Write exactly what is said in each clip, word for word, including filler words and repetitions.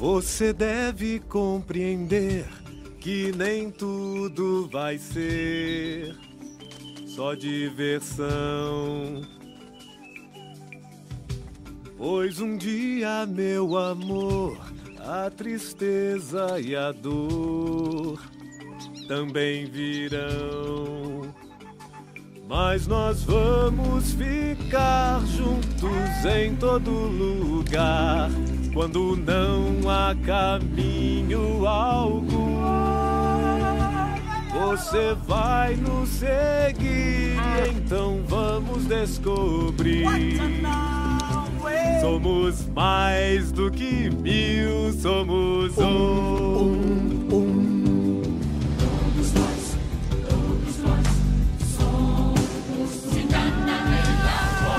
Você deve compreender que nem tudo vai ser só diversão. Pois um dia, meu amor, a tristeza e a dor também virão. Mas nós vamos ficar juntos em todo lugar, quando não há caminho algum. Você vai nos seguir, então vamos descobrir. Somos mais do que mil, somos um. um, um. Todos nós, todos nós somos cidadania.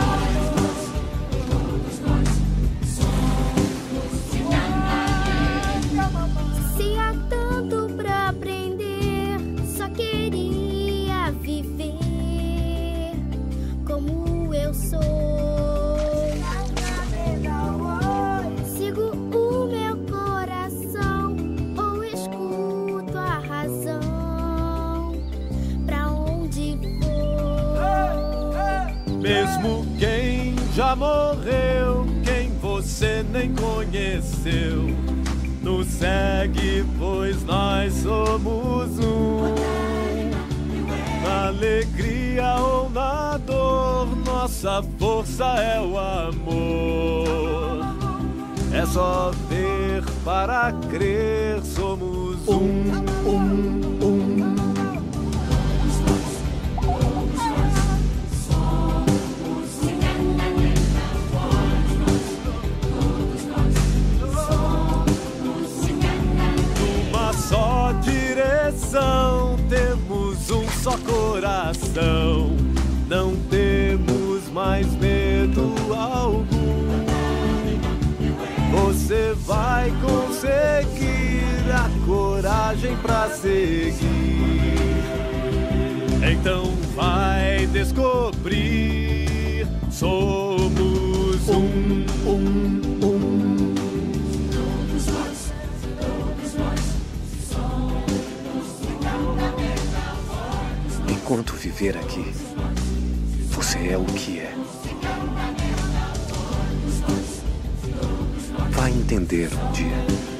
Todos nós somos cidadania. Se há tanto pra aprender, só queria viver como eu sou. Mesmo quem já morreu, quem você nem conheceu, nos segue, pois nós somos um. Na alegria ou na dor, nossa força é o amor. É só ver para crer, somos um, um, um. Só direção, temos um só coração, não temos mais medo algum. Você vai conseguir a coragem pra seguir, então vai descobrir. Somos um, um, um. Enquanto viver aqui, você é o que é. Vai entender um dia.